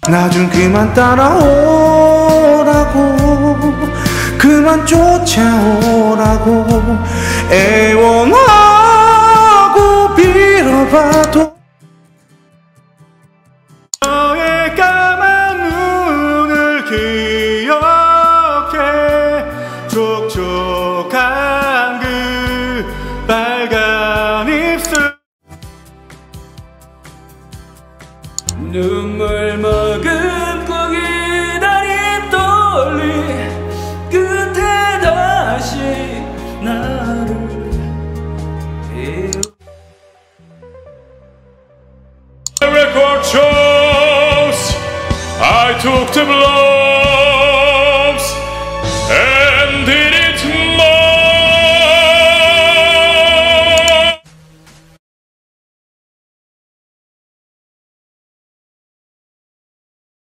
나 좀 그만 따라오라고, 그만 쫓아오라고 애원하고 빌어봐도 너의 까만 눈을 기억해. 촉촉한 그 빨간 입술, 눈물 머금고 기다린 떨림 끝에 다시 나를 The record shows I took the blow.